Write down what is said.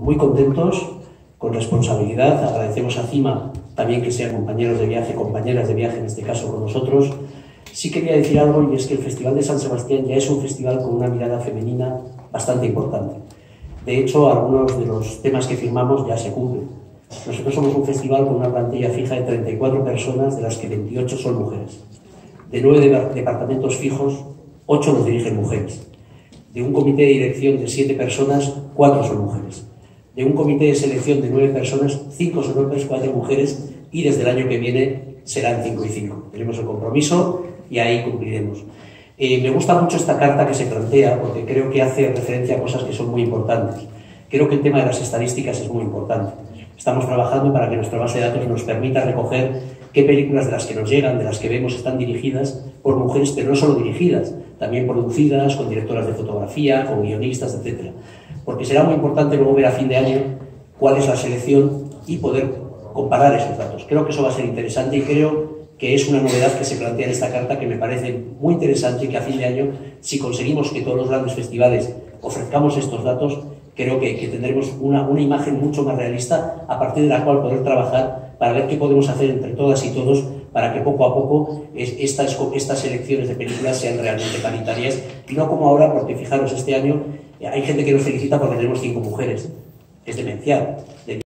muy contentos, con responsabilidad. Agradecemos a CIMA también que sean compañeros de viaje, compañeras de viaje en este caso con nosotros. Sí quería decir algo, y es que el Festival de San Sebastián ya es un festival con una mirada femenina bastante importante. De hecho, algunos de los temas que firmamos ya se cumplen. Nosotros somos un festival con una plantilla fija de 34 personas, de las que 28 son mujeres. De 9 departamentos fijos, 8 los dirigen mujeres. De un comité de dirección de 7 personas, 4 son mujeres. De un comité de selección de 9 personas, 5 son hombres, 4 mujeres, y desde el año que viene serán 5 y 5. Tenemos el compromiso y ahí cumpliremos. Me gusta mucho esta carta que se plantea porque creo que hace referencia a cosas que son muy importantes. Creo que el tema de las estadísticas es muy importante. Estamos trabajando para que nuestra base de datos nos permita recoger qué películas de las que nos llegan, de las que vemos, están dirigidas por mujeres, pero no solo dirigidas, también producidas, con directoras de fotografía, con guionistas, etc. Porque será muy importante luego ver a fin de año cuál es la selección y poder comparar esos datos. Creo que eso va a ser interesante y creo que es una novedad que se plantea en esta carta que me parece muy interesante y que a fin de año, si conseguimos que todos los grandes festivales ofrezcamos estos datos, creo que tendremos una imagen mucho más realista a partir de la cual poder trabajar para ver qué podemos hacer entre todas y todos para que poco a poco estas selecciones de películas sean realmente paritarias y no como ahora, porque fijaros, este año hay gente que nos felicita porque tenemos 5 mujeres. Es demencial.